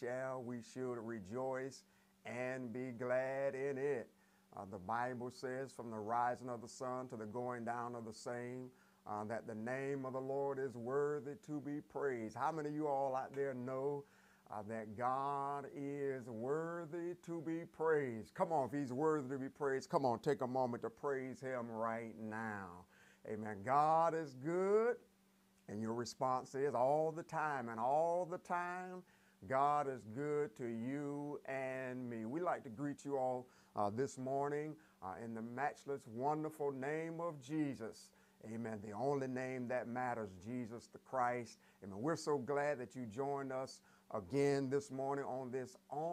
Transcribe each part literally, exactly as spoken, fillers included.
shall, we should rejoice and be glad in it. Uh, the Bible says from the rising of the sun to the going down of the same, uh, that the name of the Lord is worthy to be praised. How many of you all out there know uh, that God is worthy to be praised? Come on, if he's worthy to be praised, come on, take a moment to praise him right now. Amen. God is good. And your response is all the time, and all the time, God is good to you and me. We'd like to greet you all uh, this morning uh, in the matchless, wonderful name of Jesus. Amen. The only name that matters, Jesus the Christ. Amen. We're so glad that you joined us again this morning on this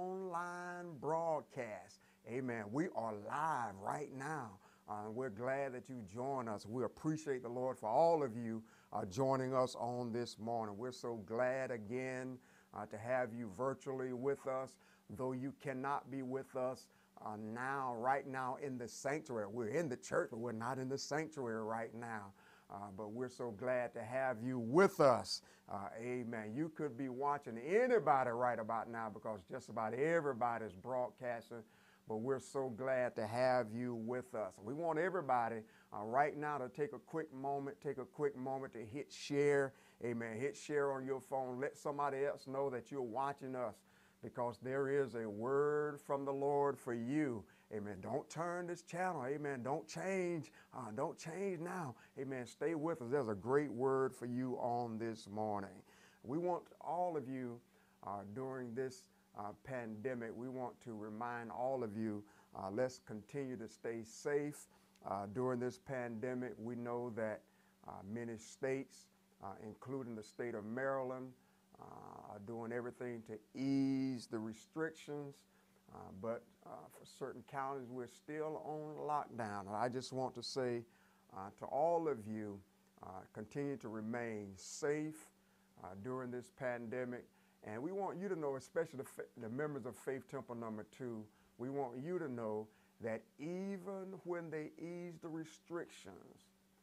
online broadcast. Amen. We are live right now. Uh, we're glad that you join us. We appreciate the Lord for all of you uh, joining us on this morning. We're so glad again uh, to have you virtually with us, though you cannot be with us uh, now, right now in the sanctuary. We're in the church, but we're not in the sanctuary right now. Uh, but we're so glad to have you with us. Uh, amen. You could be watching anybody right about now because just about everybody's broadcasting. But we're so glad to have you with us. We want everybody uh, right now to take a quick moment, take a quick moment to hit share. Amen. Hit share on your phone. Let somebody else know that you're watching us because there is a word from the Lord for you. Amen. Don't turn this channel. Amen. Don't change. Uh, don't change now. Amen. Stay with us. There's a great word for you on this morning. We want all of you uh, during this Uh, pandemic, we want to remind all of you, uh, let's continue to stay safe uh, during this pandemic. We know that uh, many states, uh, including the state of Maryland, uh, are doing everything to ease the restrictions, uh, but uh, for certain counties, we're still on lockdown. And I just want to say uh, to all of you, uh, continue to remain safe uh, during this pandemic. And we want you to know, especially the, the members of Faith Temple number two, we want you to know that even when they ease the restrictions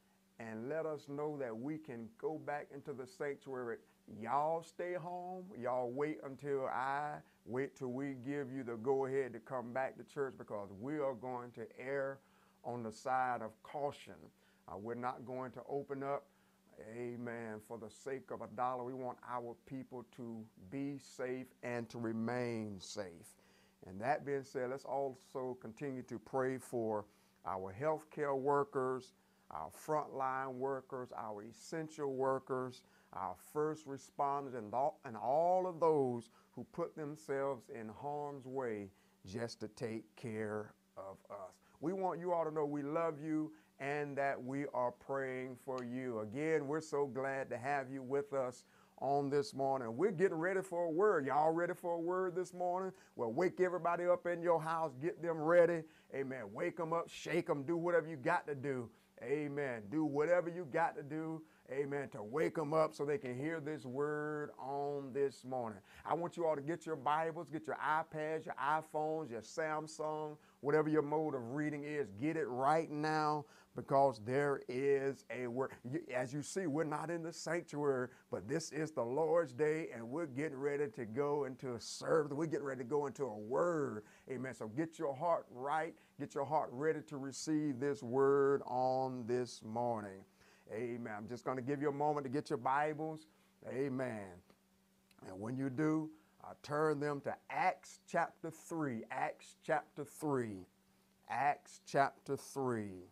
and let us know that we can go back into the sanctuary, y'all stay home. Y'all wait until I wait till we give you the go ahead to come back to church because we are going to err on the side of caution. Uh, we're not going to open up. Amen. For the sake of a dollar, we want our people to be safe and to remain safe. And that being said, let's also continue to pray for our healthcare workers, our frontline workers, our essential workers, our first responders, and all, and all of those who put themselves in harm's way just to take care of us. We want you all to know we love you and that we are praying for you. Again, we're so glad to have you with us on this morning. We're getting ready for a word. Y'all ready for a word this morning? Well, wake everybody up in your house, get them ready. Amen. Wake them up, shake them, do whatever you got to do. Amen. Do whatever you got to do. Amen. To wake them up so they can hear this word on this morning. I want you all to get your Bibles, get your iPads, your iPhones, your Samsung, whatever your mode of reading is. Get it right now because there is a word. As you see, we're not in the sanctuary, but this is the Lord's day and we're getting ready to go into a service. We're getting ready to go into a word. Amen. So get your heart right. Get your heart ready to receive this word on this morning. Amen. I'm just going to give you a moment to get your Bibles. Amen. And when you do, uh, turn them to Acts chapter three. Acts chapter three. Acts chapter three.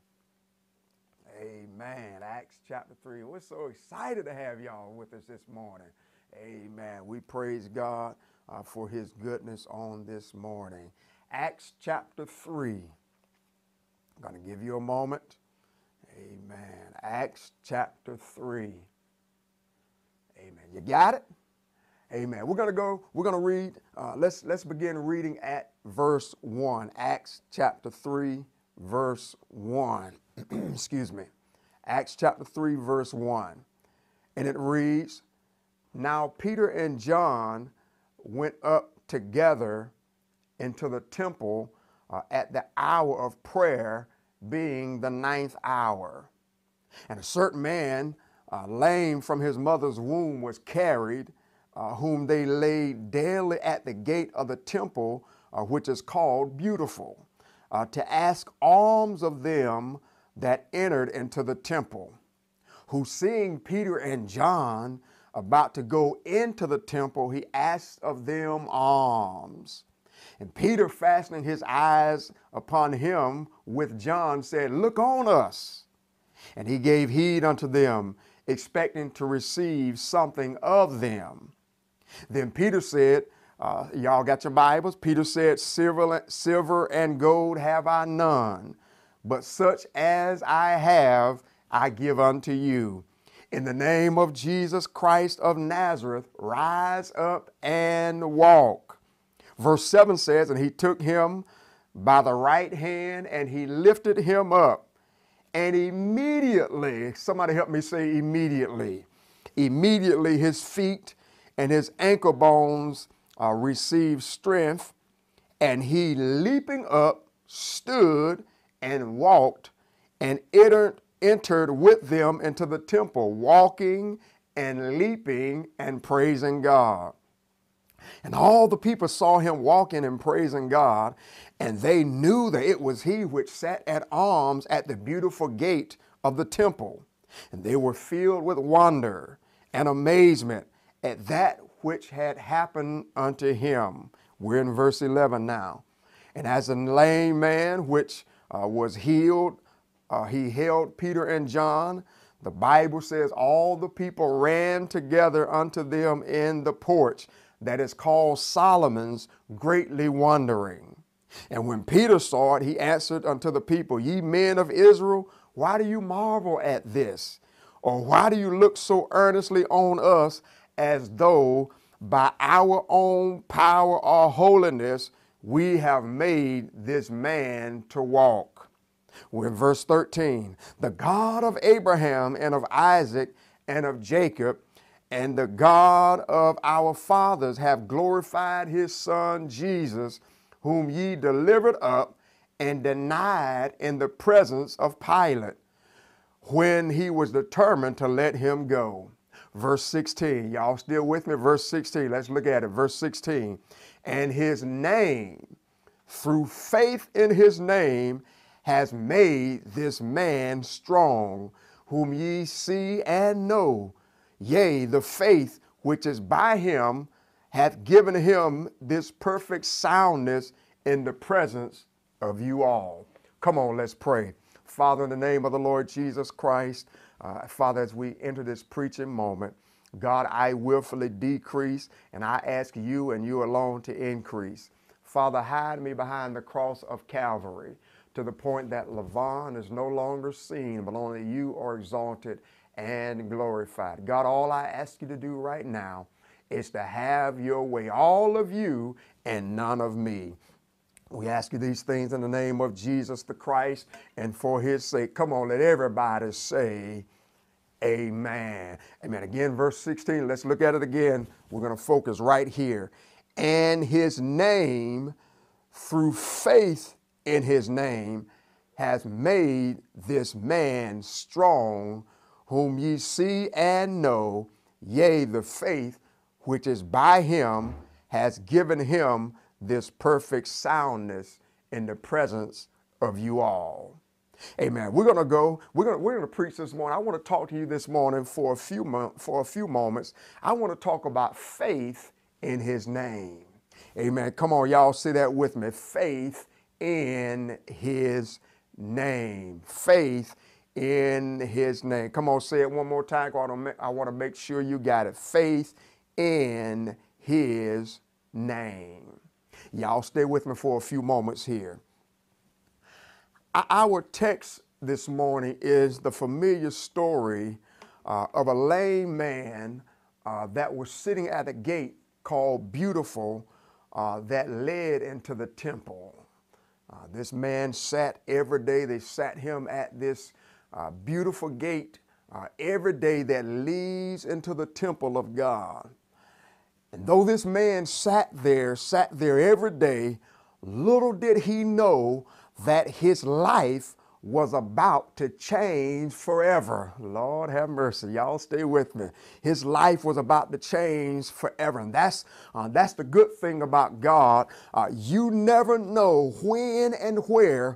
Amen. Acts chapter three. We're so excited to have y'all with us this morning. Amen. We praise God uh, for his goodness on this morning. Acts chapter three. I'm going to give you a moment. Amen. Acts chapter three. Amen. You got it? Amen. We're going to go, we're going to read, uh, let's, let's begin reading at verse one. Acts chapter three, verse one. Excuse me. Acts chapter three, verse one. And it reads, "Now Peter and John went up together into the temple uh, at the hour of prayer, being the ninth hour. And a certain man, uh, lame from his mother's womb, was carried, uh, whom they laid daily at the gate of the temple, uh, which is called Beautiful, uh, to ask alms of them that entered into the temple, who seeing Peter and John about to go into the temple, he asked of them alms. And Peter, fastening his eyes upon him with John, said, Look on us. And he gave heed unto them, expecting to receive something of them. Then Peter said, uh, y'all got your Bibles? Peter said, silver, silver and gold have I none, but such as I have, I give unto you. In the name of Jesus Christ of Nazareth, rise up and walk. Verse seven says, and he took him by the right hand and he lifted him up. And immediately, somebody help me say immediately, immediately his feet and his ankle bones uh, received strength, and he leaping up stood and walked and entered, entered with them into the temple, walking and leaping and praising God. And all the people saw him walking and praising God, and they knew that it was he which sat at arms at the beautiful gate of the temple. And they were filled with wonder and amazement at that which had happened unto him. We're in verse eleven now. And as a lame man which uh, was healed, uh, he held Peter and John. The Bible says all the people ran together unto them in the porch that is called Solomon's, greatly wondering. And when Peter saw it, he answered unto the people, Ye men of Israel, why do you marvel at this? Or why do you look so earnestly on us, as though by our own power or holiness we have made this man to walk? We're in verse thirteen. The God of Abraham and of Isaac and of Jacob, and the God of our fathers have glorified his son Jesus, whom ye delivered up and denied in the presence of Pilate, when he was determined to let him go. Verse sixteen, y'all still with me? Verse sixteen, let's look at it. Verse sixteen, and his name, through faith in his name, has made this man strong, whom ye see and know. Yea, the faith which is by him hath given him this perfect soundness in the presence of you all. Come on, let's pray. Father, in the name of the Lord Jesus Christ, uh, Father, as we enter this preaching moment, God, I willfully decrease, and I ask you and you alone to increase. Father, hide me behind the cross of Calvary to the point that Levon is no longer seen, but only you are exalted and glorified. God, all I ask you to do right now is to have your way, all of you and none of me. We ask you these things in the name of Jesus the Christ and for his sake. Come on, let everybody say amen. Amen. Again, verse sixteen, let's look at it again. We're going to focus right here. And his name, through faith in his name, has made this man strong, whom ye see and know. Yea, the faith which is by him has given him this perfect soundness in the presence of you all. Amen. We're going to go, we're going to, we're going to preach this morning. I want to talk to you this morning for a few mo- for a few moments. I want to talk about faith in his name. Amen. Come on, y'all, say that with me. Faith in his name. Faith in his name. Come on, say it one more time. I want to make sure you got it. Faith in his name. Y'all stay with me for a few moments here. Our text this morning is the familiar story uh, of a lame man uh, that was sitting at a gate called Beautiful uh, that led into the temple. Uh, this man sat every day. They sat him at this uh, beautiful gate uh, every day that leads into the temple of God. And though this man sat there, sat there every day, little did he know that his life was about to change forever. Lord have mercy. Y'all stay with me. His life was about to change forever. And that's, uh, that's the good thing about God. Uh, you never know when and where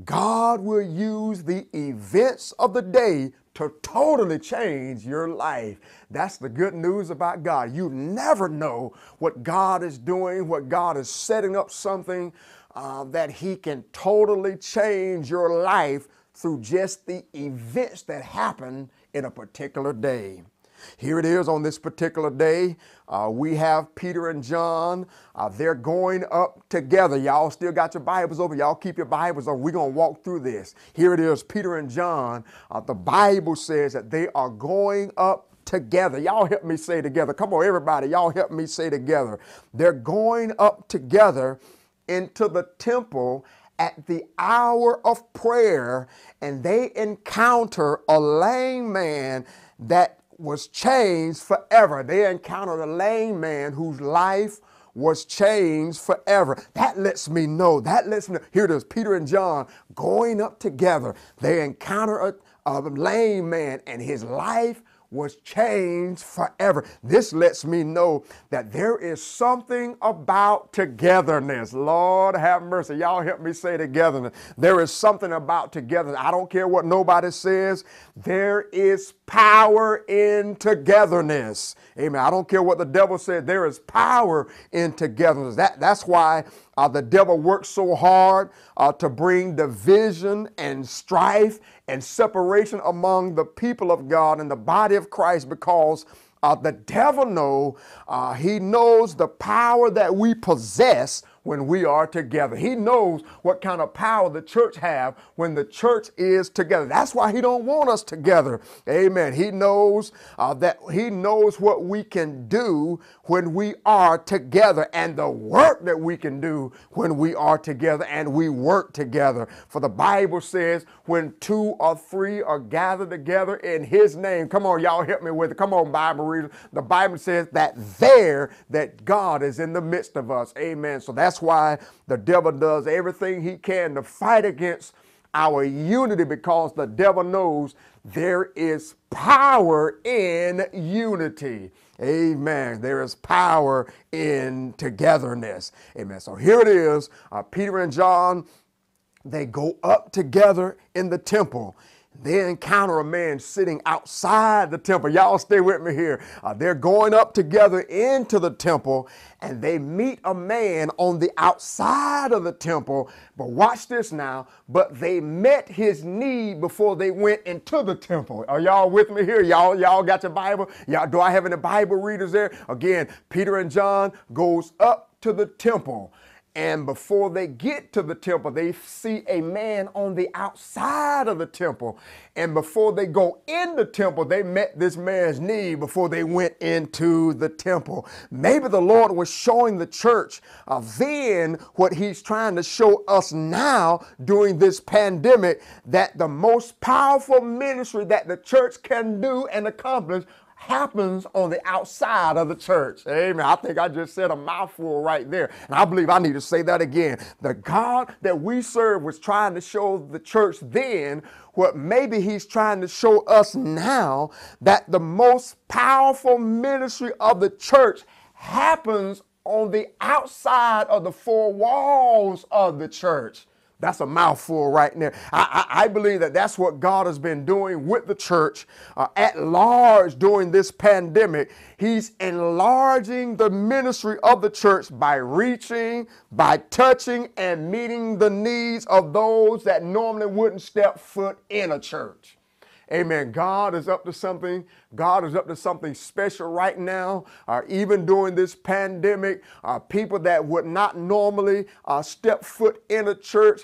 God will use the events of the day to totally change your life. That's the good news about God. You never know what God is doing, what God is setting up something uh, that he can totally change your life through just the events that happen in a particular day. Here it is on this particular day. Uh, we have Peter and John. Uh, they're going up together. Y'all still got your Bibles open. Y'all keep your Bibles open. We're going to walk through this. Here it is, Peter and John. Uh, the Bible says that they are going up together. Y'all help me say together. Come on, everybody. Y'all help me say together. They're going up together into the temple at the hour of prayer, and they encounter a lame man that was changed forever. They encountered a lame man whose life was changed forever. That lets me know, that lets me know. Here it is, Peter and John going up together. They encounter a, a lame man and his life was changed forever. This lets me know that there is something about togetherness. Lord have mercy. Y'all help me say togetherness. There is something about togetherness. I don't care what nobody says. There is power in togetherness. Amen. I don't care what the devil said. There is power in togetherness. That, that's why uh, the devil works so hard uh, to bring division and strife and separation among the people of God and the body of Christ, because uh, the devil know, uh, he knows the power that we possess when we are together. He knows what kind of power the church have when the church is together. That's why he don't want us together. Amen. He knows uh, that he knows what we can do when we are together, and the work that we can do when we are together and we work together. For the Bible says when two or three are gathered together in his name. Come on, y'all help me with it. Come on, Bible readers. The Bible says that there, that God is in the midst of us. Amen. So that's That's why the devil does everything he can to fight against our unity, because the devil knows there is power in unity. Amen. There is power in togetherness. Amen. So here it is. Uh, Peter and John, they go up together in the temple. They encounter a man sitting outside the temple. Y'all stay with me here. Uh, they're going up together into the temple, and they meet a man on the outside of the temple. But watch this now. But they met his need before they went into the temple. Are y'all with me here? Y'all, y'all got your Bible? Y'all, do I have any Bible readers there? Again, Peter and John goes up to the temple. And before they get to the temple, they see a man on the outside of the temple. And before they go in the temple, they met this man's need before they went into the temple. Maybe the Lord was showing the church uh, then what he's trying to show us now during this pandemic, that the most powerful ministry that the church can do and accomplish happens on the outside of the church. Amen. I think I just said a mouthful right there. And I believe I need to say that again. The God that we serve was trying to show the church then what maybe he's trying to show us now, that the most powerful ministry of the church happens on the outside of the four walls of the church. That's a mouthful right there. I, I, I believe that that's what God has been doing with the church uh, at large during this pandemic. He's enlarging the ministry of the church by reaching, by touching, and meeting the needs of those that normally wouldn't step foot in a church. Amen. God is up to something. God is up to something special right now. Uh, even during this pandemic, uh, people that would not normally uh, step foot in a church,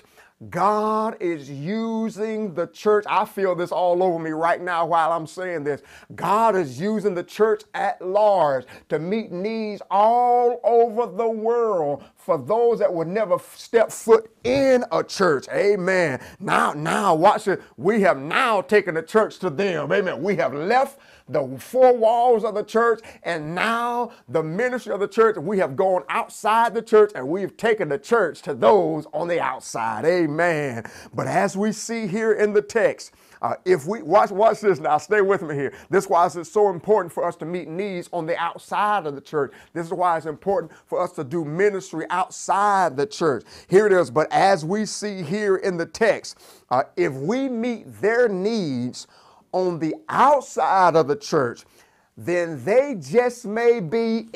God is using the church. I feel this all over me right now while I'm saying this. God is using the church at large to meet needs all over the world for those that would never step foot in a church. Amen. Now, now, watch it. We have now taken the church to them. Amen. We have left the four walls of the church, and now the ministry of the church. We have gone outside the church and we've taken the church to those on the outside. Amen. But as we see here in the text, Uh, if we watch, watch this now, stay with me here. This is why it's so important for us to meet needs on the outside of the church. This is why it's important for us to do ministry outside the church. Here it is. But as we see here in the text, uh, if we meet their needs on the outside of the church, then they just may be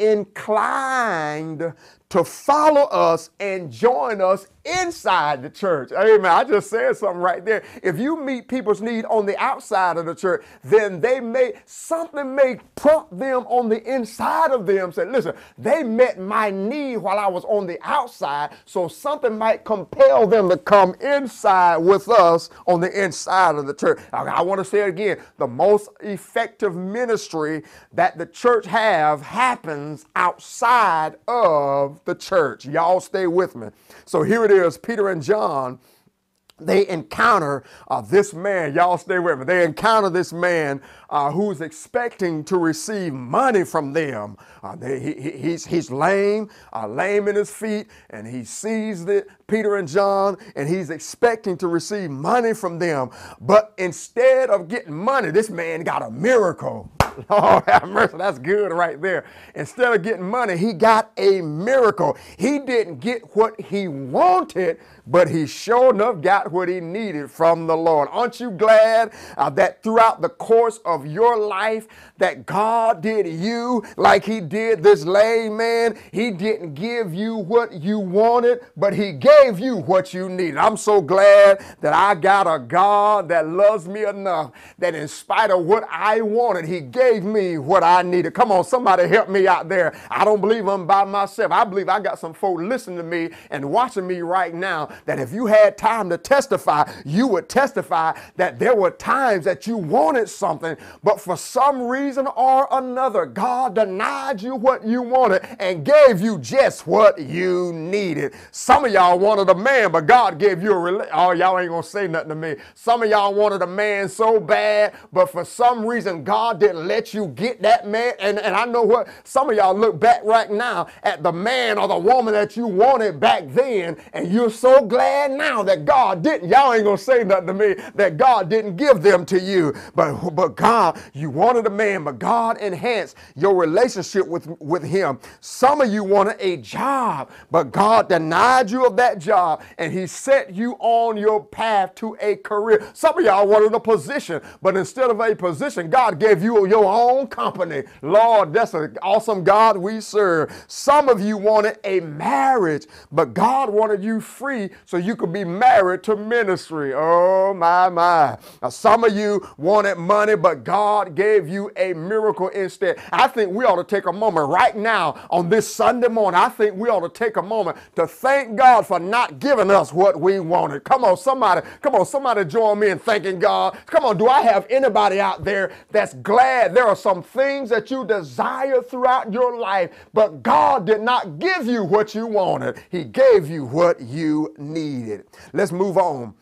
inclined to follow us and join us inside the church. Amen. I just said something right there. If you meet people's need on the outside of the church, then they may, something may prompt them on the inside of them. Say, listen, they met my need while I was on the outside, so something might compel them to come inside with us on the inside of the church. I, I want to say it again. The most effective ministry that the church have happens outside of the church. Y'all stay with me. So here it is, Peter and John, they encounter uh, this man. Y'all stay with me. They encounter this man uh, who's expecting to receive money from them. Uh, they, he, he's, he's lame, uh, lame in his feet, and he sees that Peter and John, and he's expecting to receive money from them. But instead of getting money, this man got a miracle. Lord have mercy, that's good right there. Instead of getting money, he got a miracle. He didn't get what he wanted, but he sure enough got what he needed from the Lord. Aren't you glad uh, that throughout the course of your life that God did you like he did this lame man? He didn't give you what you wanted, but he gave you what you needed. I'm so glad that I got a God that loves me enough that in spite of what I wanted, he gave me what I needed. Come on, somebody help me out there. I don't believe I'm by myself. I believe I got some folk listening to me and watching me right now that if you had time to testify, you would testify that there were times that you wanted something, but for some reason or another, God denied you what you wanted and gave you just what you needed. Some of y'all wanted a man, but God gave you a rela- oh, y'all ain't gonna say nothing to me. Some of y'all wanted a man so bad, but for some reason, God didn't let you get that man. And, and I know what, some of y'all look back right now at the man or the woman that you wanted back then, and you're so glad now that God didn't. Y'all ain't gonna say nothing to me that God didn't give them to you. But, but God, you wanted a man, but God enhanced your relationship with, with him. Some of you wanted a job, but God denied you of that job, and he set you on your path to a career. Some of y'all wanted a position, but instead of a position, God gave you your own company. Lord, that's an awesome God we serve. Some of you wanted a marriage, but God wanted you free so you could be married to ministry. Oh, my, my. Now, some of you wanted money, but God gave you a miracle instead. I think we ought to take a moment right now on this Sunday morning. I think we ought to take a moment to thank God for not giving us what we wanted. Come on, somebody. Come on, somebody join me in thanking God. Come on, do I have anybody out there that's glad there are some things that you desire throughout your life, but God did not give you what you wanted. He gave you what you needed. Let's move on.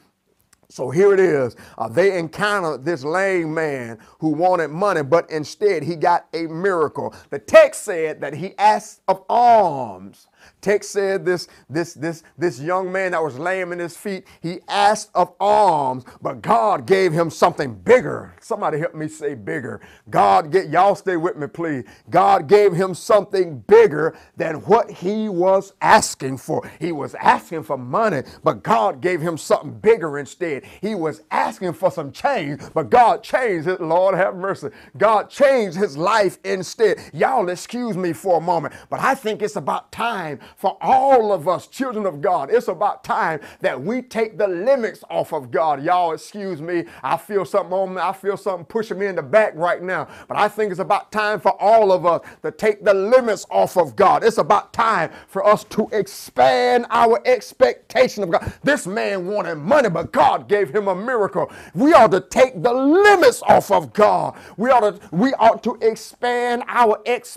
So here it is. Uh, they encountered this lame man who wanted money, but instead he got a miracle. The text said that he asked of alms. Text said this, this, this, this young man that was lame in his feet, he asked of alms, but God gave him something bigger. Somebody help me say bigger. God, get y'all stay with me, please. God gave him something bigger than what he was asking for. He was asking for money, but God gave him something bigger instead. He was asking for some change, but God changed it. Lord have mercy. God changed his life instead. Y'all excuse me for a moment, but I think it's about time for all of us, children of God. It's about time that we take the limits off of God. Y'all excuse me. I feel something on me. I feel something pushing me in the back right now. But I think it's about time for all of us to take the limits off of God. It's about time for us to expand our expectation of God. This man wanted money, but God gave him a miracle. We ought to take the limits off of God. We ought to, we ought to expand our expectation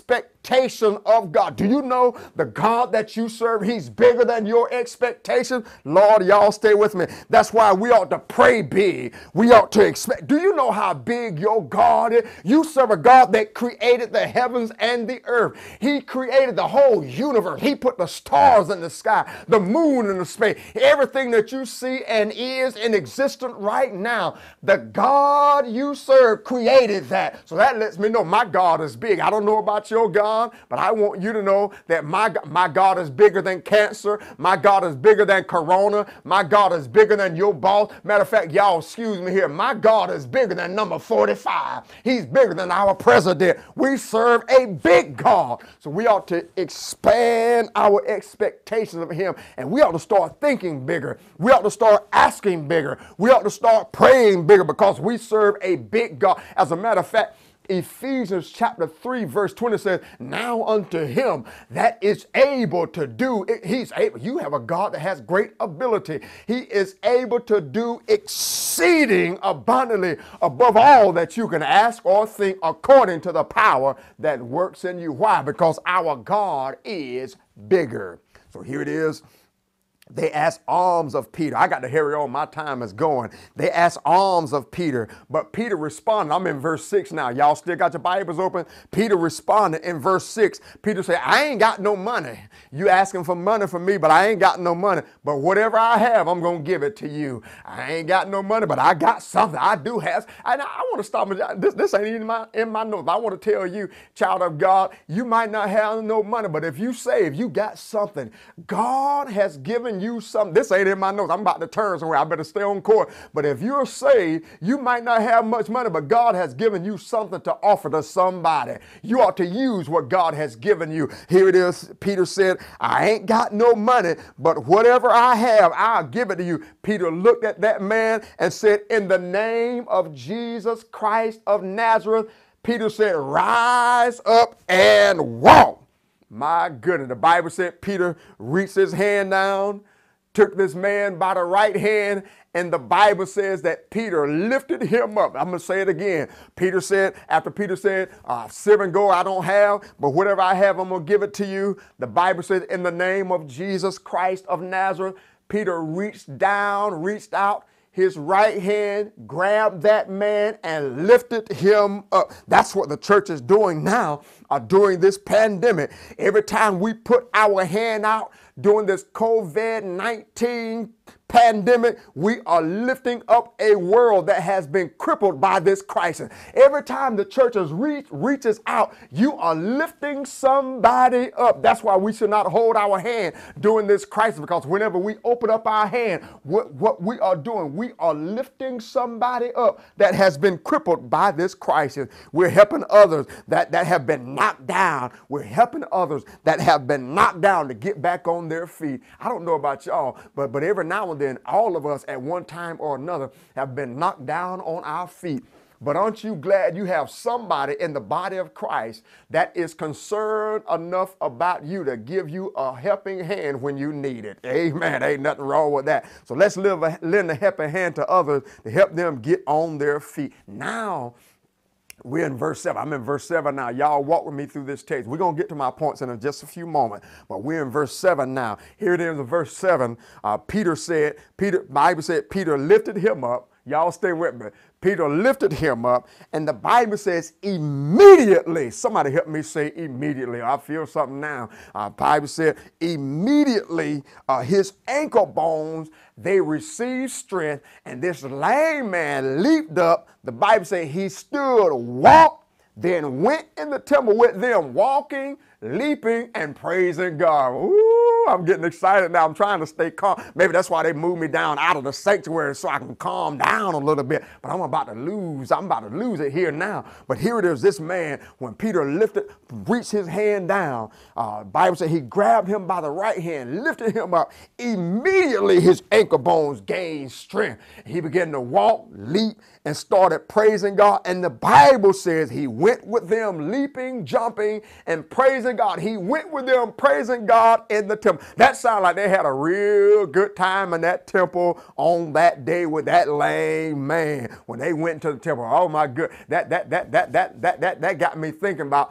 expectation of God. Do you know the God that you serve? He's bigger than your expectation. Lord, y'all stay with me. That's why we ought to pray big. We ought to expect. Do you know how big your God is? You serve a God that created the heavens and the earth. He created the whole universe. He put the stars in the sky, the moon in the space, everything that you see and is in existence right now. The God you serve created that. So that lets me know my God is big. I don't know about your God, but I want you to know that my, my God is bigger than cancer. My God is bigger than corona. My God is bigger than your boss. Matter of fact, y'all excuse me here. My God is bigger than number forty-five. He's bigger than our president. We serve a big God. So we ought to expand our expectations of him, and we ought to start thinking bigger. We ought to start asking bigger. We ought to start praying bigger because we serve a big God. As a matter of fact, Ephesians chapter three verse twenty says, now unto him that is able to do, he's able, you have a God that has great ability. He is able to do exceeding abundantly above all that you can ask or think according to the power that works in you. Why? Because our God is bigger. So here it is. They asked alms of Peter. I got to hurry on. My time is going. They asked alms of Peter, but Peter responded. I'm in verse six now. Y'all still got your Bibles open? Peter responded in verse six. Peter said, I ain't got no money. You asking for money from me, but I ain't got no money. But whatever I have, I'm going to give it to you. I ain't got no money, but I got something. I do have. And I, I want to stop. This, this ain't in my, in my notes. I want to tell you, child of God, you might not have no money, but if you save, you got something. God has given you something. This ain't in my notes. I'm about to turn somewhere. I better stay on course. But if you're saved, you might not have much money, but God has given you something to offer to somebody. You ought to use what God has given you. Here it is. Peter said, I ain't got no money, but whatever I have, I'll give it to you. Peter looked at that man and said, in the name of Jesus Christ of Nazareth, Peter said, rise up and walk. My goodness. The Bible said Peter reached his hand down, took this man by the right hand, and the Bible says that Peter lifted him up. I'm going to say it again. Peter said, after Peter said, uh, silver and gold I don't have, but whatever I have, I'm going to give it to you. The Bible says, in the name of Jesus Christ of Nazareth, Peter reached down, reached out his right hand, grabbed that man and lifted him up. That's what the church is doing now uh, during this pandemic. Every time we put our hand out during this COVID nineteen pandemic, we are lifting up a world that has been crippled by this crisis. Every time the church reach, reaches out, you are lifting somebody up. That's why we should not hold our hand during this crisis, because whenever we open up our hand, what, what we are doing, we are lifting somebody up that has been crippled by this crisis. We're helping others that, that have been knocked down. We're helping others that have been knocked down to get back on their feet. I don't know about y'all, but, but every now and then, then all of us at one time or another have been knocked down on our feet. But aren't you glad you have somebody in the body of Christ that is concerned enough about you to give you a helping hand when you need it? Amen. Ain't nothing wrong with that. So let's live a, lend a helping hand to others to help them get on their feet. Now, we're in verse seven. I'm in verse seven now. Y'all walk with me through this text. We're going to get to my points in just a few moments, but we're in verse seven now. Here it is in verse seven. Uh, Peter said, Peter, Bible said, Peter lifted him up. Y'all stay with me. Peter lifted him up, and the Bible says immediately. Somebody help me say immediately. I feel something now. Uh, Bible said immediately uh, his ankle bones, they received strength, and this lame man leaped up. The Bible says he stood, walked, then went in the temple with them, walking, leaping, and praising God. Ooh, I'm getting excited now. I'm trying to stay calm. Maybe that's why they moved me down out of the sanctuary so I can calm down a little bit. But I'm about to lose. I'm about to lose it here now. But here it is, this man, when Peter lifted, reached his hand down, uh, Bible said he grabbed him by the right hand, lifted him up. Immediately his ankle bones gained strength. He began to walk, leap, and started praising God. And the Bible says he went with them leaping, jumping, and praising God. He went with them praising God in the temple. That sounded like they had a real good time in that temple on that day with that lame man when they went to the temple. Oh my good. That that that that that that that, that got me thinking about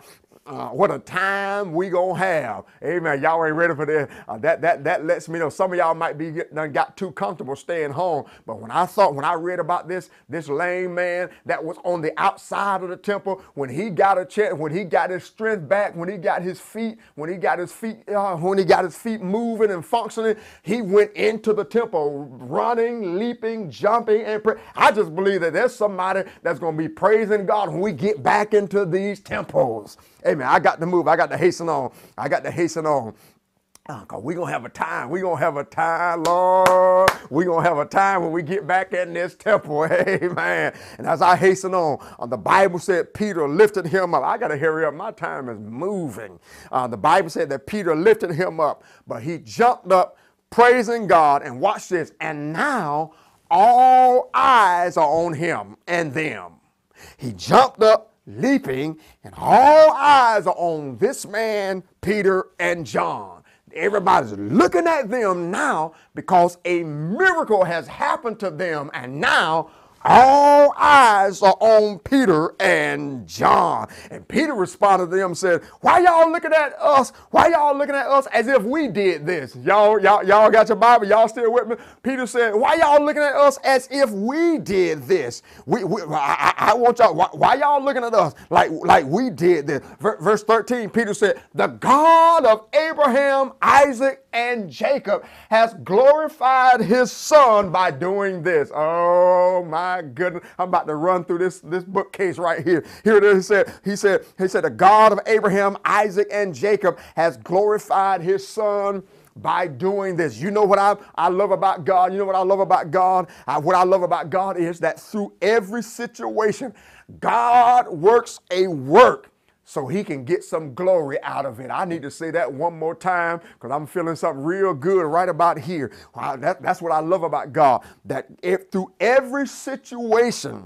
Uh, what a time we gonna have. Amen. Y'all ain't ready for this. Uh, that, that, that lets me know some of y'all might be get, done got too comfortable staying home. But when I thought, when I read about this, this lame man that was on the outside of the temple, when he got a chance, when he got his strength back, when he got his feet, when he got his feet, uh, when he got his feet moving and functioning, he went into the temple running, leaping, jumping, and pray. I just believe that there's somebody that's gonna be praising God when we get back into these temples. Amen. I got to move. I got to hasten on. I got to hasten on. Oh, cause we're going to have a time. We're going to have a time, Lord. We're going to have a time when we get back in this temple. Amen. And as I hasten on, uh, the Bible said Peter lifted him up. I got to hurry up. My time is moving. Uh, the Bible said that Peter lifted him up, but he jumped up praising God. And watch this. And now all eyes are on him and them. He jumped up, leaping, and all eyes are on this man, Peter and John. Everybody's looking at them now because a miracle has happened to them, and now all eyes are on Peter and John. And Peter responded to them and said, why y'all looking at us? Why y'all looking at us as if we did this? Y'all, y'all, y'all got your Bible? Y'all still with me? Peter said, why y'all looking at us as if we did this? We, we I, I want y'all, why, why y'all looking at us like, like we did this? Verse thirteen, Peter said, the God of Abraham, Isaac, and Jacob has glorified his son by doing this. Oh my goodness. I'm about to run through this, this bookcase right here. Here it is. He said, he said, he said, the God of Abraham, Isaac, and Jacob has glorified his son by doing this. You know what I, I love about God? You know what I love about God? I, what I love about God is that through every situation, God works a work so he can get some glory out of it. I need to say that one more time because I'm feeling something real good right about here. Wow, that, that's what I love about God, that if through every situation,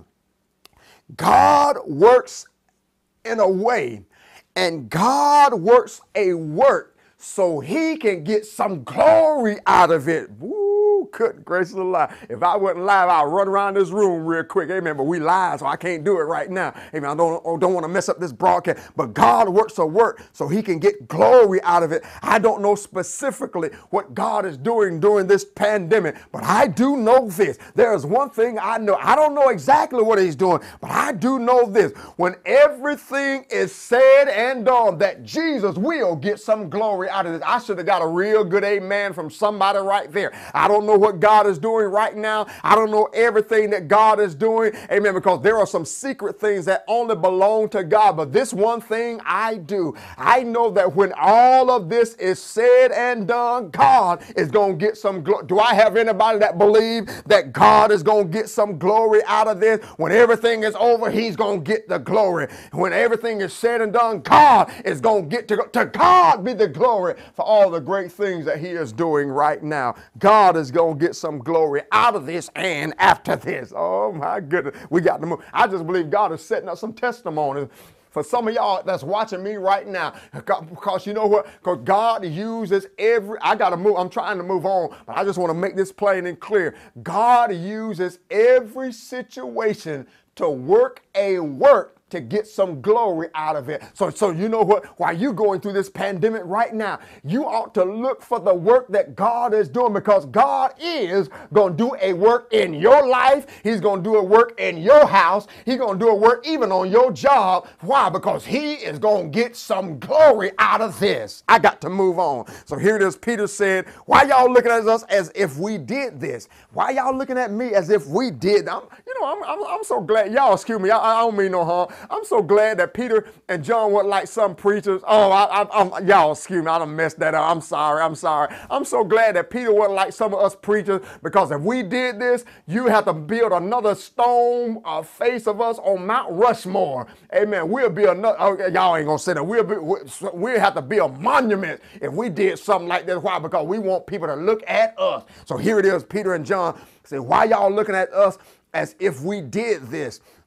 God works in a way and God works a work so he can get some glory out of it. Woo, good gracious alive. If I wasn't live, I'd run around this room real quick. Amen. But we live, so I can't do it right now. Amen. I don't, don't want to mess up this broadcast. But God works a work so he can get glory out of it. I don't know specifically what God is doing during this pandemic, but I do know this. There is one thing I know. I don't know exactly what he's doing, but I do know this. When everything is said and done, that Jesus will get some glory out of this. I should have got a real good amen from somebody right there. I don't know what God is doing right now. I don't know everything that God is doing. Amen. Because there are some secret things that only belong to God. But this one thing I do, I know that when all of this is said and done, God is going to get some glory. Do I have anybody that believe that God is going to get some glory out of this? When everything is over, he's going to get the glory. When everything is said and done, God is going to get to, to God be the glory for all the great things that he is doing right now. God is going to get some glory out of this and after this. Oh my goodness. We got to move. I just believe God is setting up some testimonies for some of y'all that's watching me right now. Because you know what? Because God uses every, I got to move. I'm trying to move on, but I just want to make this plain and clear. God uses every situation to work a work to get some glory out of it. So, so you know what? While you're going through this pandemic right now, you ought to look for the work that God is doing, because God is going to do a work in your life. He's going to do a work in your house. He's going to do a work even on your job. Why? Because he is going to get some glory out of this. I got to move on. So here it is. Peter said, why y'all looking at us as if we did this? Why y'all looking at me as if we did? I'm, you know, I'm, I'm, I'm so glad. Y'all excuse me. I, I don't mean no harm. I'm so glad that Peter and John weren't like some preachers. Oh, I, I, I'm, y'all excuse me. I done messed that up. I'm sorry. I'm sorry. I'm so glad that Peter wasn't like some of us preachers, because if we did this, you have to build another stone uh, face of us on Mount Rushmore. Amen. We'll be another. Oh, y'all ain't gonna say that. We'll be. We'll have to be a monument if we did something like this. Why? Because we want people to look at us. So here it is. Peter and John say, "Why y'all looking at us as if we did this?"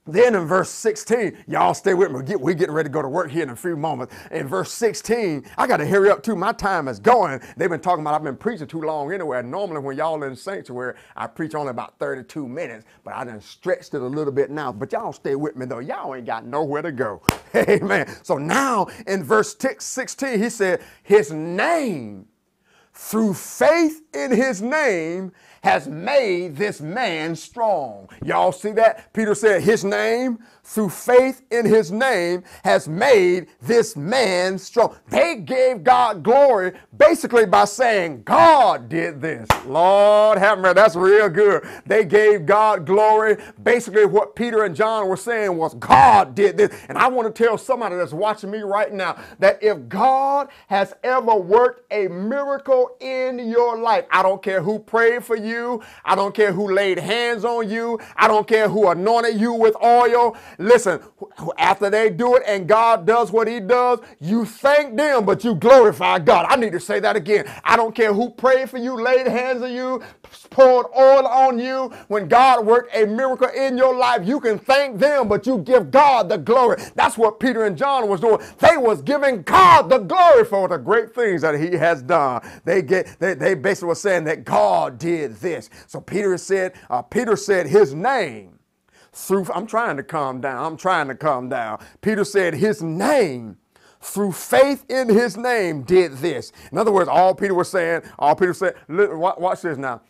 Then in verse sixteen, y'all stay with me. We're get, we getting ready to go to work here in a few moments. In verse sixteen, I got to hurry up too. My time is going. They've been talking about I've been preaching too long anyway. Normally when y'all in sanctuary, I preach only about thirty-two minutes, but I done stretched it a little bit now. But y'all stay with me though. Y'all ain't got nowhere to go. Amen. So now in verse sixteen, he said, his name, through faith in his name, has made this man strong. Y'all see that? Peter said his name, through faith in his name, has made this man strong. They gave God glory basically by saying God did this. Lord have mercy, that's real good. They gave God glory. Basically what Peter and John were saying was God did this. And I want to tell somebody that's watching me right now that if God has ever worked a miracle in your life, I don't care who prayed for you, You. I don't care who laid hands on you. I don't care who anointed you with oil. Listen, after they do it and God does what he does, you thank them, but you glorify God. I need to say that again. I don't care who prayed for you, laid hands on you, poured oil on you. When God worked a miracle in your life, you can thank them, but you give God the glory. That's what Peter and John was doing. They was giving God the glory for the great things that he has done. They get they, they basically were saying that God did this. So Peter said, uh, Peter said his name through, I'm trying to calm down. I'm trying to calm down. Peter said his name, through faith in his name, did this. In other words, all Peter was saying, all Peter said, watch this now.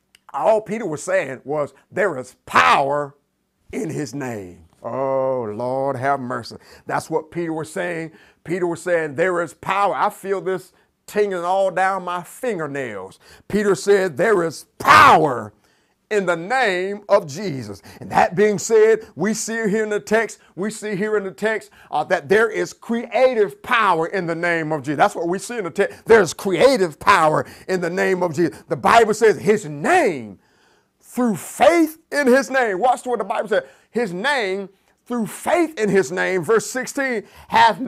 All Peter was saying was there is power in his name. Oh, Lord have mercy. That's what Peter was saying. Peter was saying there is power. I feel this tingling all down my fingernails. Peter said there is power in the name of Jesus. And that being said, we see here in the text, we see here in the text uh, that there is creative power in the name of Jesus. That's what we see in the text. There's creative power in the name of Jesus. The Bible says his name, through faith in his name. Watch what the Bible says. His name, through faith in his name, verse sixteen, hath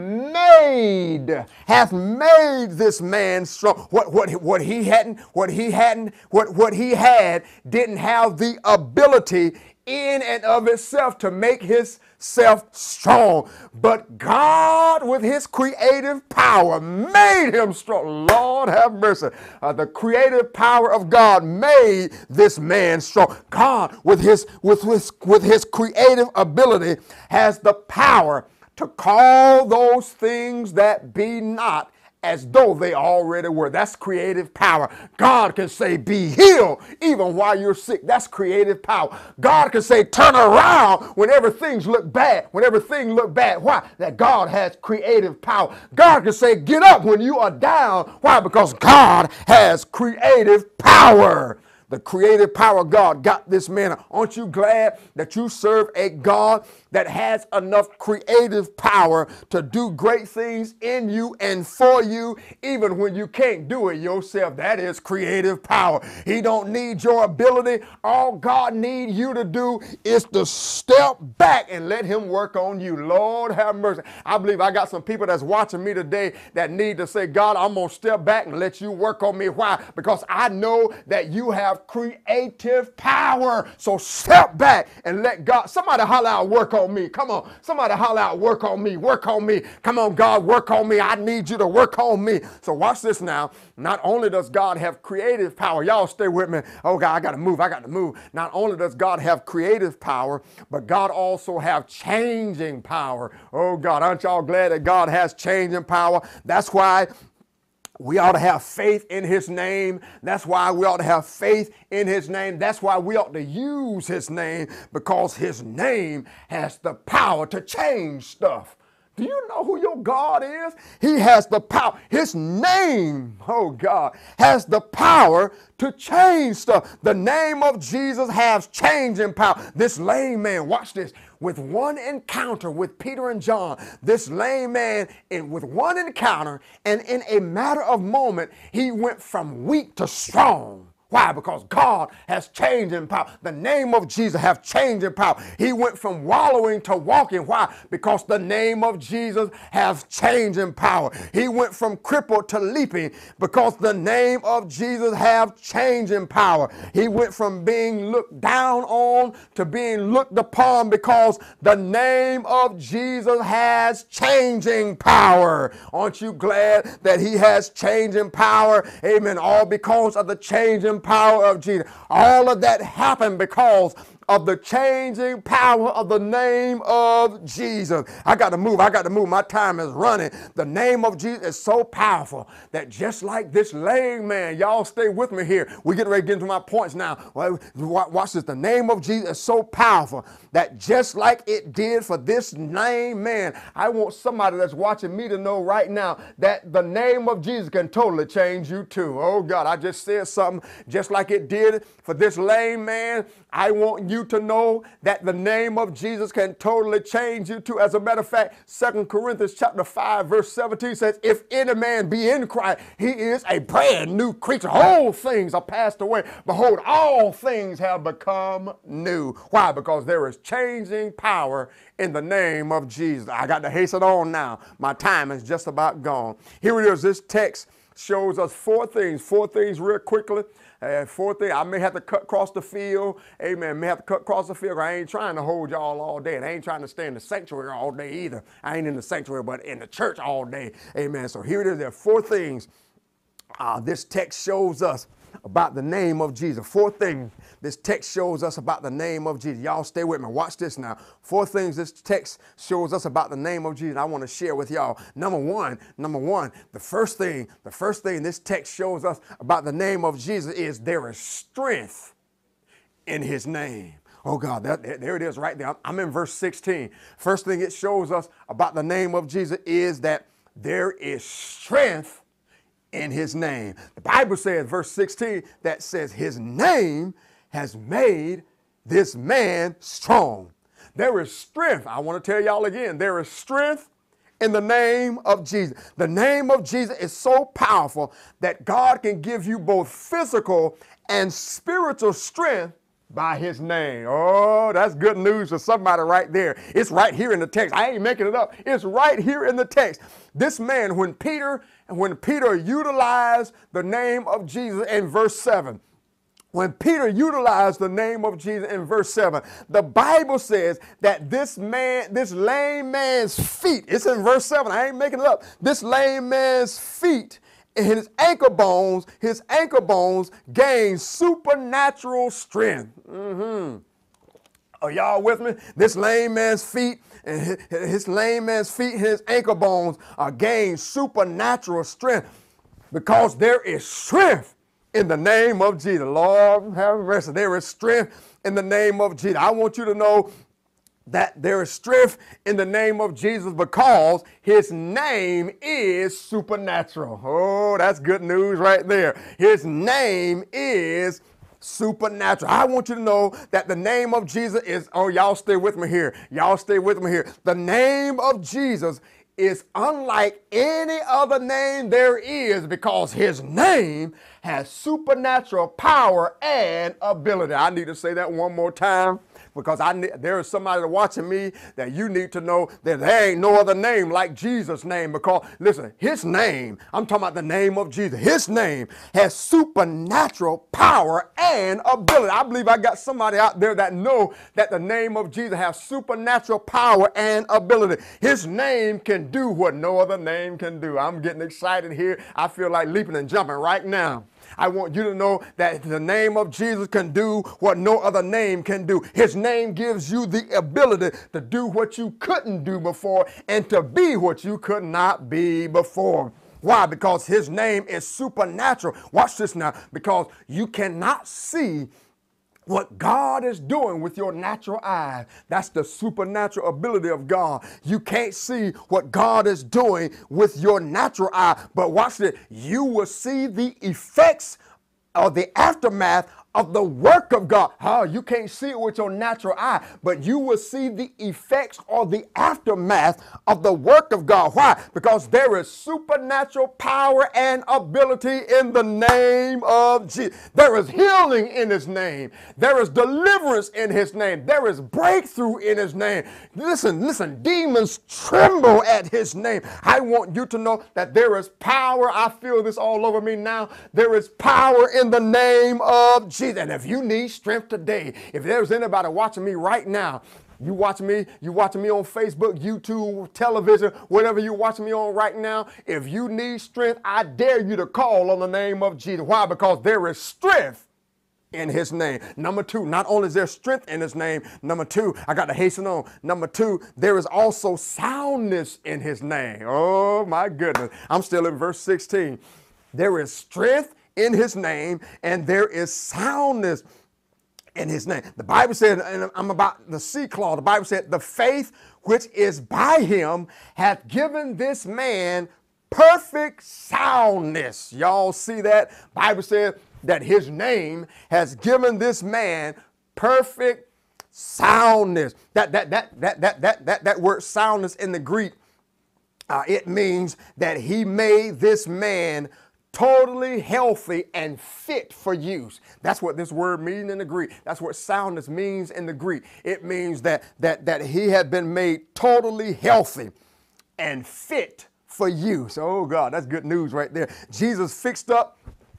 made, hath made this man strong. What, what, what he hadn't, what he hadn't, what, what he had didn't have the ability in and of itself to make himself strong. But God, with his creative power, made him strong. Lord have mercy. Uh, the creative power of God made this man strong. God, with his, with, his, with his creative ability, has the power to call those things that be not as though they already were. That's creative power. God can say, be healed even while you're sick. That's creative power. God can say, turn around whenever things look bad. Whenever things look bad. Why? That God has creative power. God can say, get up when you are down. Why? Because God has creative power. The creative power of God got this man. Aren't you glad that you serve a God that has enough creative power to do great things in you and for you, even when you can't do it yourself? That is creative power. He don't need your ability. All God needs you to do is to step back and let him work on you. Lord have mercy. I believe I got some people that's watching me today that need to say, God, I'm going to step back and let you work on me. Why? Because I know that you have creative power. So step back and let God, somebody holler out, work on me. Come on. Somebody holler out, work on me, work on me. Come on, God, work on me. I need you to work on me. So watch this now. Not only does God have creative power, y'all stay with me. Oh God, I got to move. I got to move. Not only does God have creative power, but God also have changing power. Oh God, aren't y'all glad that God has changing power? That's why we ought to have faith in his name. That's why we ought to have faith in his name. That's why we ought to use his name, because his name has the power to change stuff. Do you know who your God is? He has the power. His name, oh God, has the power to change stuff. The name of Jesus has changing power. This lame man, watch this, with one encounter with Peter and John, this lame man, in, with one encounter, and in a matter of moment, he went from weak to strong. Why? Because God has changed in power. The name of Jesus has changed in power. He went from wallowing to walking. Why? Because the name of Jesus has changed in power. He went from crippled to leaping because the name of Jesus has changed in power. He went from being looked down on to being looked upon because the name of Jesus has changing power. Aren't you glad that he has changing power? Amen. All because of the changing power of Jesus. All of that happened because of the changing power of the name of Jesus. I got to move. I got to move. My time is running. The name of Jesus is so powerful that just like this lame man, y'all stay with me here. We get ready to get into my points now. Well, watch this. The name of Jesus is so powerful that just like it did for this lame man, I want somebody that's watching me to know right now that the name of Jesus can totally change you too. Oh God, I just said something just like it did for this lame man. I want you to know that the name of Jesus can totally change you too. As a matter of fact, Second Corinthians chapter five, verse seventeen says, if any man be in Christ, he is a brand new creature. All things are passed away. Behold, all things have become new. Why? Because there is changing power in the name of Jesus. I got to hasten on now. My time is just about gone. Here it is. This text shows us four things, four things real quickly. Uh, fourth thing, I may have to cut across the field. Amen. May have to cut across the field. I ain't trying to hold y'all all day. And I ain't trying to stay in the sanctuary all day either. I ain't in the sanctuary, but in the church all day. Amen. So here it is. There are four things uh, this text shows us about the name of Jesus. Four things this text shows us about the name of Jesus. Y'all stay with me. Watch this now. Four things this text shows us about the name of Jesus I want to share with y'all. Number one, number one, the first thing, the first thing this text shows us about the name of Jesus is there is strength in his name. Oh God, that, there it is right there. I'm in verse sixteen. First thing it shows us about the name of Jesus is that there is strength in his name. The Bible says, verse sixteen, that says his name has made this man strong. There is strength. I want to tell y'all again, there is strength in the name of Jesus. The name of Jesus is so powerful that God can give you both physical and spiritual strength by his name. Oh, that's good news for somebody right there. It's right here in the text. I ain't making it up. It's right here in the text. This man, when Peter, when Peter utilized the name of Jesus in verse seven, when Peter utilized the name of Jesus in verse seven, the Bible says that this man, this lame man's feet, it's in verse seven, I ain't making it up, this lame man's feet, his ankle bones, his ankle bones gained supernatural strength. Mm-hmm. Are y'all with me? This lame man's feet, and his, his lame man's feet, his ankle bones are gained supernatural strength because there is strength in the name of Jesus. Lord have mercy. There is strength in the name of Jesus. I want you to know that there is strength in the name of Jesus because his name is supernatural. Oh, that's good news right there. His name is supernatural. I want you to know that the name of Jesus is, oh, y'all stay with me here. Y'all stay with me here. The name of Jesus is unlike any other name there is because his name has supernatural power and ability. I need to say that one more time because I need, there is somebody watching me that you need to know that there ain't no other name like Jesus' name because, listen, his name, I'm talking about the name of Jesus, his name has supernatural power and ability. I believe I got somebody out there that know that the name of Jesus has supernatural power and ability. His name can do what no other name can do. I'm getting excited here. I feel like leaping and jumping right now. I want you to know that the name of Jesus can do what no other name can do. His name gives you the ability to do what you couldn't do before and to be what you could not be before. Why? Because his name is supernatural. Watch this now. Because you cannot see what God is doing with your natural eye. That's the supernatural ability of God. You can't see what God is doing with your natural eye, but watch this. You will see the effects or the aftermath of the work of God. Oh, you can't see it with your natural eye, but you will see the effects or the aftermath of the work of God. Why? Because there is supernatural power and ability in the name of Jesus. There is healing in his name. There is deliverance in his name. There is breakthrough in his name. Listen, listen, demons tremble at his name. I want you to know that there is power. I feel this all over me now. There is power in the name of Jesus. And if you need strength today, if there's anybody watching me right now, you watching me, you watching me on Facebook, YouTube, television, whatever you're watching me on right now, if you need strength, I dare you to call on the name of Jesus. Why? Because there is strength in his name. Number two, not only is there strength in his name, number two, I got to hasten on. Number two, there is also soundness in his name. Oh my goodness. I'm still in verse sixteen. There is strength in his name, and there is soundness in his name. The Bible said, and I'm about the C clause, the Bible said, the faith which is by him hath given this man perfect soundness. Y'all see that? Bible said that his name has given this man perfect soundness. That that that that that that that, that word soundness in the Greek, uh, it means that he made this man totally healthy and fit for use. That's what this word means in the Greek. That's what soundness means in the Greek. It means that that that he had been made totally healthy and fit for use. Oh God, that's good news right there. Jesus fixed up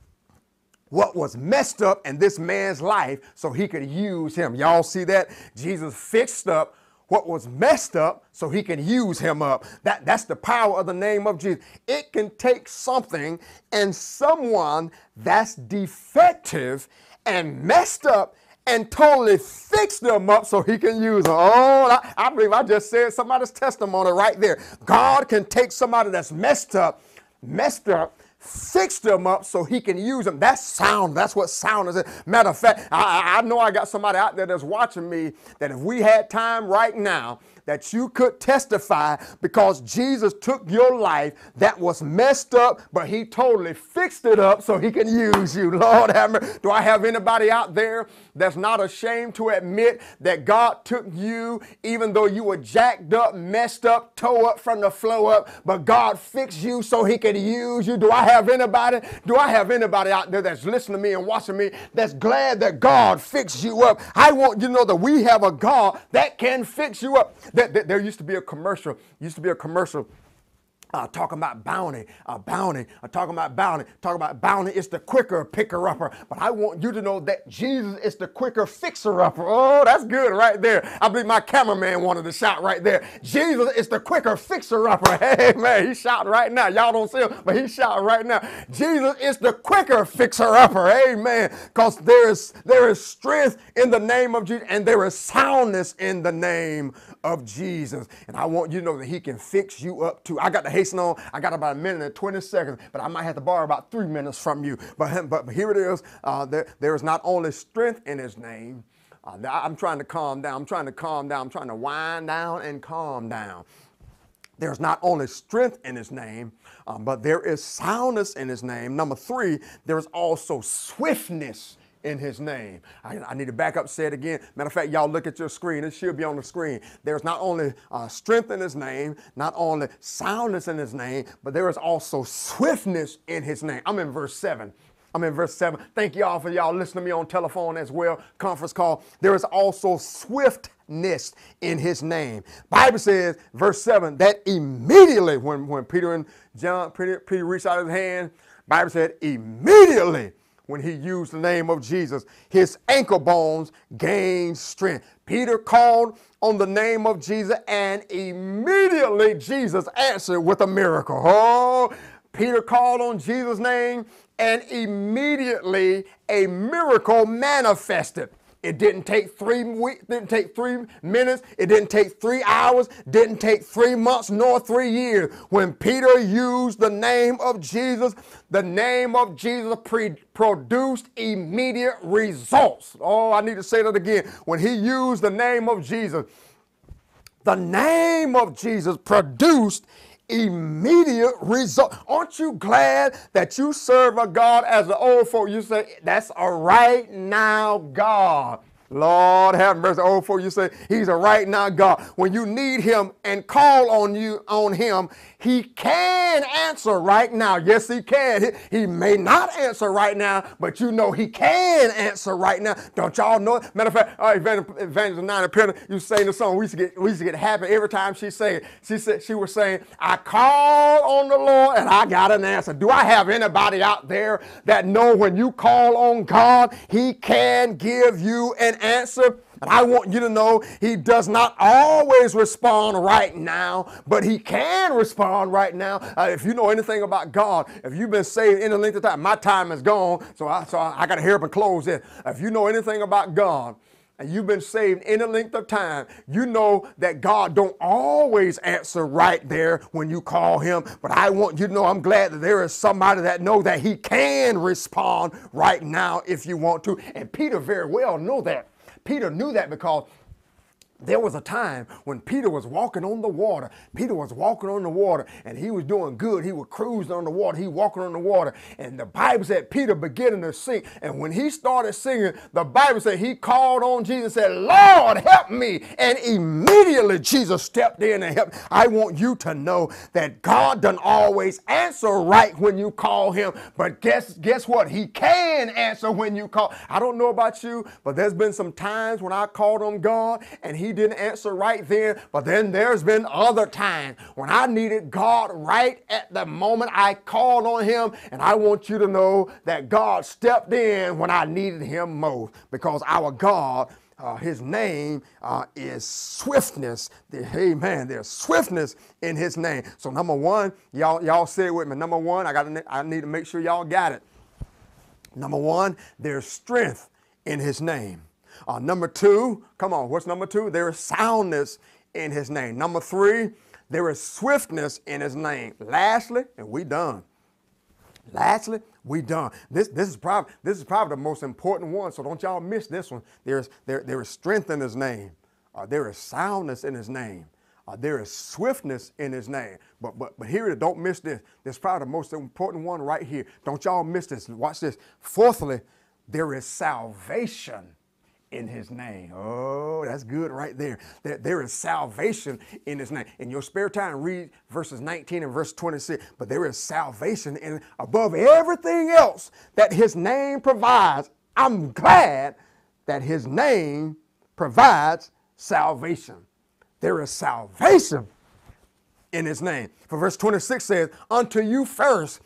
what was messed up in this man's life so he could use him. Y'all see that? Jesus fixed up what was messed up so he can use him up. That, that's the power of the name of Jesus. It can take something and someone that's defective and messed up and totally fix them up so he can use them. Oh, I, I believe I just said somebody's testimony right there. God can take somebody that's messed up, messed up, fix them up so he can use them. That's sound. That's what sound is. Matter of fact, I, I know I got somebody out there that's watching me that if we had time right now, that you could testify because Jesus took your life that was messed up, but he totally fixed it up so he can use you. Lord have mercy. Do I have anybody out there that's not ashamed to admit that God took you even though you were jacked up, messed up, toe up from the floor up, but God fixed you so he could use you? Do I have anybody? Do I have anybody out there that's listening to me and watching me that's glad that God fixed you up? I want you to know that we have a God that can fix you up. That, that there used to be a commercial, used to be a commercial Uh, talking about Bounty, uh, Bounty, uh, talking about Bounty, talking about Bounty is the quicker picker-upper. But I want you to know that Jesus is the quicker fixer-upper. Oh, that's good right there. I believe my cameraman wanted to shout right there. Jesus is the quicker fixer-upper. Hey, man, he's shouting right now. Y'all don't see him, but he's shouting right now. Jesus is the quicker fixer-upper. Amen. Because there is, there is strength in the name of Jesus, and there is soundness in the name of Jesus. And I want you to know that he can fix you up too. I got to hasten on. I got about a minute and twenty seconds, but I might have to borrow about three minutes from you. But, but here it is. Uh, there, there is not only strength in his name. Uh, I'm trying to calm down. I'm trying to calm down. I'm trying to wind down and calm down. There's not only strength in his name, um, but there is soundness in his name. Number three, there is also swiftness in his name. I, I need to back up, say it again. Matter of fact, y'all look at your screen. It should be on the screen. There's not only uh, strength in his name, not only soundness in his name, but there is also swiftness in his name. I'm in verse seven. I'm in verse seven. Thank y'all for y'all listening to me on telephone as well, conference call. There is also swiftness in his name. Bible says, verse seven, that immediately when, when Peter and John, Peter, Peter reached out his hand, Bible said immediately when he used the name of Jesus, his ankle bones gained strength. Peter called on the name of Jesus, and immediately Jesus answered with a miracle. Oh, Peter called on Jesus' name, and immediately a miracle manifested. It didn't take three weeks, didn't take three minutes, it didn't take three hours, didn't take three months nor three years. When Peter used the name of Jesus, the name of Jesus pre- produced immediate results. Oh, I need to say that again. When he used the name of Jesus, the name of Jesus produced immediate result. Aren't you glad that you serve a God? As the old folk, you say, that's a right now God. Lord have mercy. Old folk, you say he's a right now God. When you need him and call on you on him, he can answer right now. Yes, he can. He, he may not answer right now, but you know he can answer right now. Don't y'all know it? Matter of fact, uh, Evangelist, Evangelist Nina Penner, you sang the song. We used to get we used to get happy every time she sang it. She said she was saying, I call on the Lord and I got an answer. Do I have anybody out there that know when you call on God, he can give you an answer? And I want you to know he does not always respond right now, but he can respond right now. Uh, if you know anything about God, if you've been saved any length of time, my time is gone, so I, so I, I got to hurry up and close it. If you know anything about God, and you've been saved any length of time, you know that God don't always answer right there when you call him. But I want you to know I'm glad that there is somebody that knows that he can respond right now if you want to. And Peter very well knew that. Peter knew that because there was a time when Peter was walking on the water. Peter was walking on the water and he was doing good. He was cruising on the water. He walking on the water. And the Bible said Peter beginning to sink. And when he started singing, the Bible said he called on Jesus and said, Lord, help me. And immediately Jesus stepped in and helped. I want you to know that God doesn't always answer right when you call him. But guess, guess what? He can answer when you call. I don't know about you, but there's been some times when I called on God and he didn't answer right then, but then there's been other times when I needed God right at the moment I called on him, and I want you to know that God stepped in when I needed him most, because our God, uh, his name uh, is swiftness. The, amen. There's swiftness in his name. So number one, y'all y'all say it with me. Number one, I got I need to make sure y'all got it. Number one, there's strength in his name. Uh, number two, come on, what's number two? There is soundness in his name. Number three, there is swiftness in his name. Lastly, and we done. Lastly, we done. This, this, is probably, this is probably the most important one, so don't y'all miss this one. There is, there, there is strength in his name. Uh, there is soundness in his name. Uh, there is swiftness in his name. But, but, but here it is, don't miss this. This is probably the most important one right here. Don't y'all miss this. Watch this. Fourthly, there is salvation in his name. Oh, that's good right there. There, there is salvation in his name. In your spare time, read verses nineteen and verse twenty-six. But there is salvation in above everything else that his name provides. I'm glad that his name provides salvation. There is salvation in his name. For verse twenty-six says, unto you first,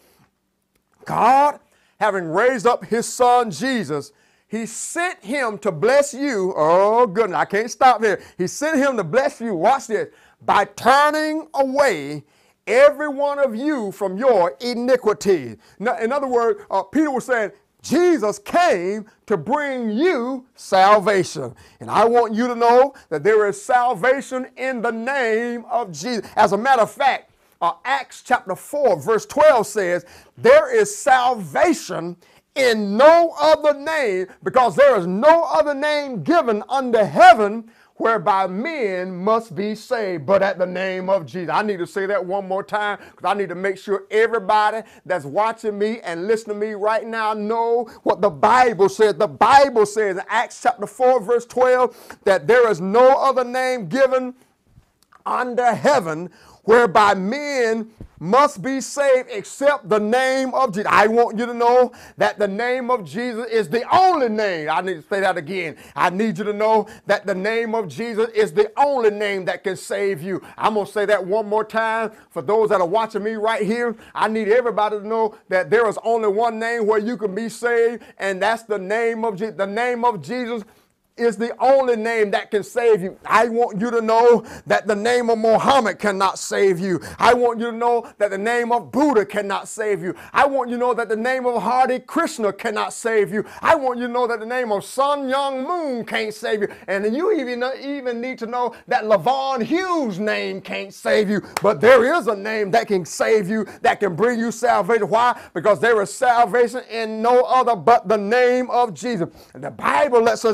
God, having raised up his son Jesus, he sent him to bless you. Oh, goodness, I can't stop here. He sent him to bless you. Watch this. By turning away every one of you from your iniquity. Now, in other words, uh, Peter was saying, Jesus came to bring you salvation. And I want you to know that there is salvation in the name of Jesus. As a matter of fact, uh, Acts chapter four, verse twelve says, there is salvation in no other name, because there is no other name given under heaven whereby men must be saved, but at the name of Jesus. I need to say that one more time, because I need to make sure everybody that's watching me and listening to me right now know what the Bible says. The Bible says in Acts chapter four, verse twelve, that there is no other name given under heaven whereby men must be saved except the name of Jesus. I want you to know that the name of Jesus is the only name. I need to say that again. I need you to know that the name of Jesus is the only name that can save you. I'm going to say that one more time for those that are watching me right here. I need everybody to know that there is only one name where you can be saved, and that's the name of Jesus. The name of Jesus is the only name that can save you. I want you to know that the name of Muhammad cannot save you. I want you to know that the name of Buddha cannot save you. I want you to know that the name of Hare Krishna cannot save you. I want you to know that the name of Sun Young Moon can't save you. And you even, even need to know that LaVon Hughes' name can't save you. But there is a name that can save you, that can bring you salvation. Why? Because there is salvation in no other but the name of Jesus. And the Bible lets us know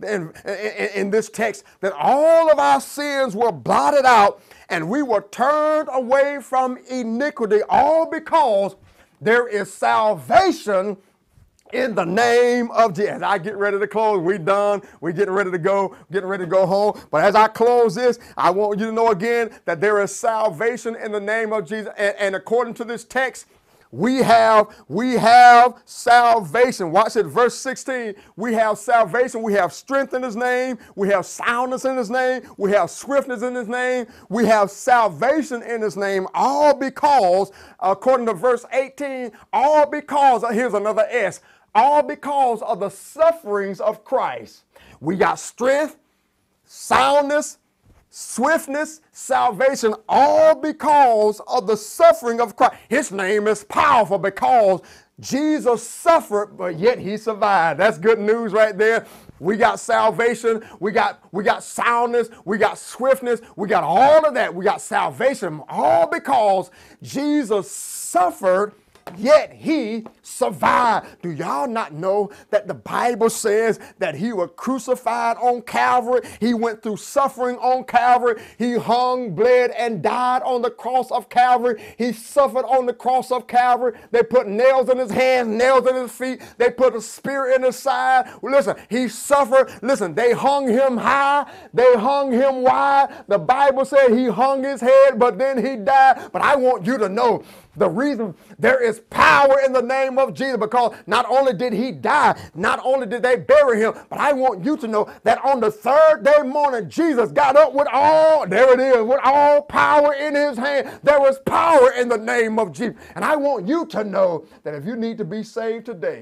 in, in, in this text that all of our sins were blotted out and we were turned away from iniquity, all because there is salvation in the name of Jesus. As I get ready to close, we done. We getting ready to go, getting ready to go home. But as I close this, I want you to know again that there is salvation in the name of Jesus. And, and according to this text, we have, we have salvation. Watch it, verse sixteen. We have salvation. We have strength in his name. We have soundness in his name. We have swiftness in his name. We have salvation in his name, all because, according to verse eighteen, all because, here's another S, all because of the sufferings of Christ. We got strength, soundness, swiftness, salvation, all because of the suffering of Christ. His name is powerful because Jesus suffered, but yet he survived. That's good news right there. We got salvation, we got, we got soundness, we got swiftness, we got all of that. We got salvation, all because Jesus suffered, yet he survived. Do y'all not know that the Bible says that he was crucified on Calvary? He went through suffering on Calvary. He hung, bled, and died on the cross of Calvary. He suffered on the cross of Calvary. They put nails in his hands, nails in his feet. They put a spear in his side. Well, listen, he suffered. Listen, they hung him high. They hung him wide. The Bible said he hung his head, but then he died. But I want you to know the reason there is power in the name of Jesus, because not only did he die, not only did they bury him, but I want you to know that on the third day morning, Jesus got up with all, there it is, with all power in his hand. There is power in the name of Jesus. And I want you to know that if you need to be saved today,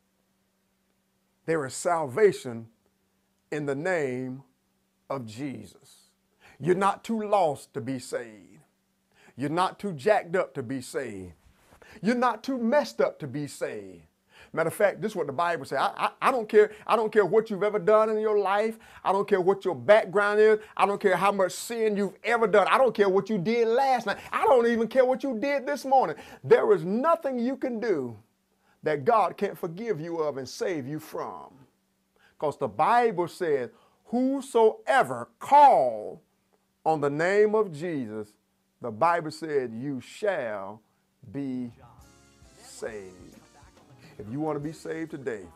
there is salvation in the name of Jesus. You're not too lost to be saved. You're not too jacked up to be saved. You're not too messed up to be saved. Matter of fact, this is what the Bible says. I, I, I don't care. I don't care what you've ever done in your life. I don't care what your background is. I don't care how much sin you've ever done. I don't care what you did last night. I don't even care what you did this morning. There is nothing you can do that God can't forgive you of and save you from. Because the Bible says, whosoever call on the name of Jesus, the Bible said, you shall be saved. If you want to be saved today,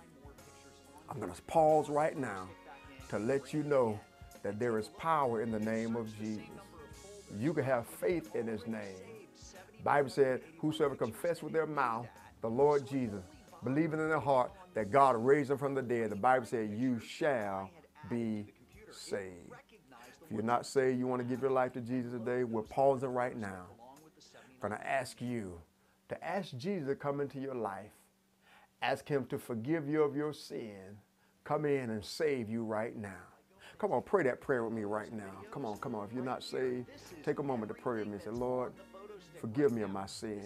I'm going to pause right now to let you know that there is power in the name of Jesus. You can have faith in his name. The Bible said, whosoever confess with their mouth the Lord Jesus, believing in their heart that God raised him from the dead, the Bible said, you shall be saved. If you're not saved, you want to give your life to Jesus today, we're pausing right now. I'm going to ask you to ask Jesus to come into your life. Ask him to forgive you of your sin. Come in and save you right now. Come on, pray that prayer with me right now. Come on, come on. If you're not saved, take a moment to pray with me and say, Lord, forgive me of my sin.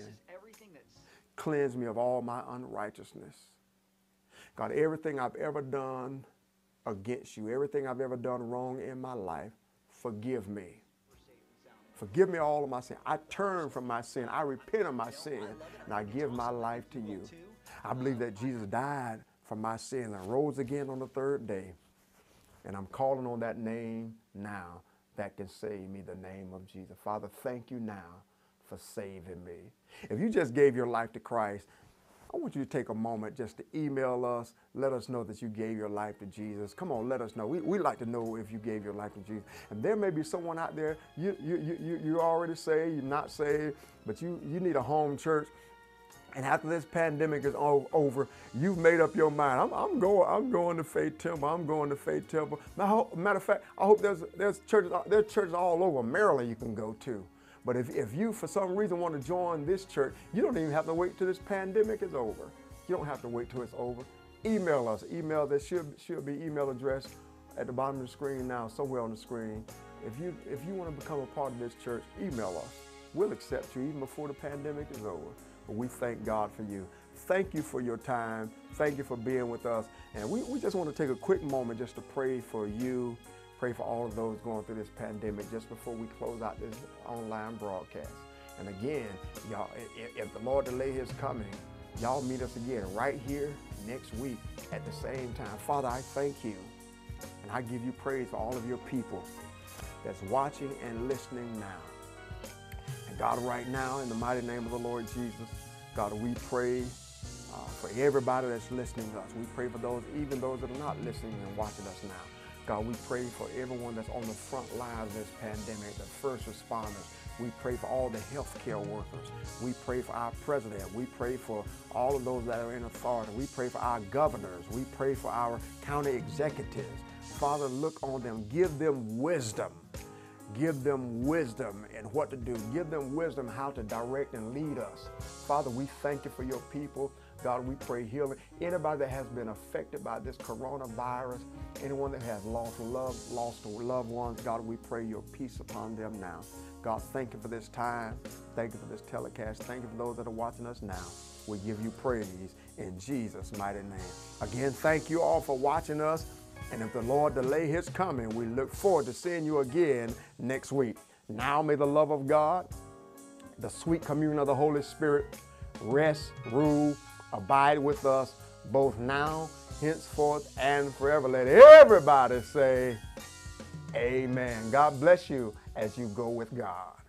Cleanse me of all my unrighteousness. God, everything I've ever done against you, everything I've ever done wrong in my life, forgive me. Forgive me all of my sin. I turn from my sin. I repent of my sin, and I give my life to you. I believe that Jesus died for my sin and rose again on the third day. And I'm calling on that name now that can save me, the name of Jesus. Father, thank you now for saving me. If you just gave your life to Christ, I want you to take a moment just to email us. Let us know that you gave your life to Jesus. Come on, let us know. We, we like to know if you gave your life to Jesus. And there may be someone out there, you, you, you, you're already saved, you're not saved, but you, you need a home church. And after this pandemic is all over, you've made up your mind. I'm, I'm going. I'm going to Faith Temple. I'm going to Faith Temple. Now, matter of fact, I hope there's there's churches there's churches all over Maryland you can go to. But if, if you, for some reason, want to join this church, you don't even have to wait till this pandemic is over. You don't have to wait till it's over. Email us. Email, there should, should be email address at the bottom of the screen now, somewhere on the screen. If you, if you want to become a part of this church, email us. We'll accept you even before the pandemic is over. But we thank God for you. Thank you for your time. Thank you for being with us. And we, we just want to take a quick moment just to pray for you. Pray for all of those going through this pandemic just before we close out this online broadcast. And again, y'all, if, if the Lord delay his coming, y'all meet us again right here next week at the same time. Father, I thank you And I give you praise for all of your people that's watching and listening now. And God, right now, in the mighty name of the Lord Jesus, God, we pray uh, for everybody that's listening to us. We pray for those, even those that are not listening and watching us now. God, we pray for everyone that's on the front line of this pandemic, the first responders. We pray for all the healthcare workers. We pray for our president. We pray for all of those that are in authority. We pray for our governors. We pray for our county executives. Father, look on them. Give them wisdom. Give them wisdom in what to do. Give them wisdom how to direct and lead us. Father, we thank you for your people. God, we pray healing. Anybody that has been affected by this coronavirus, anyone that has lost love, lost loved ones, God, we pray your peace upon them now. God, thank you for this time. Thank you for this telecast. Thank you for those that are watching us now. We give you praise in Jesus' mighty name. Again, thank you all for watching us. And if the Lord delay his coming, we look forward to seeing you again next week. Now may the love of God, the sweet communion of the Holy Spirit, rest, rule, abide with us both now, henceforth, and forever. Let everybody say amen. God bless you as you go with God.